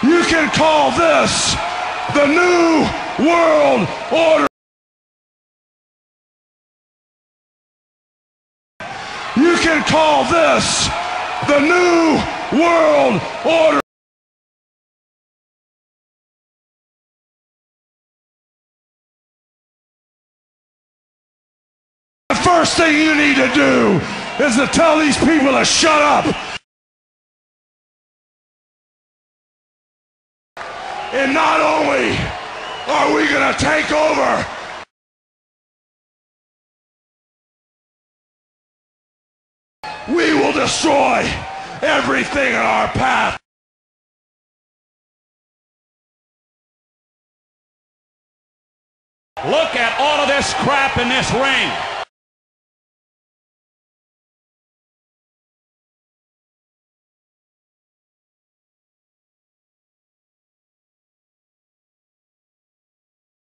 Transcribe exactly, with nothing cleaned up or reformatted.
You can call this the New World Order. You can call this the New World Order. The first thing you need to do is to tell these people to shut up. And not only are we going to take over, we will destroy everything in our path. Look at all of this crap in this ring.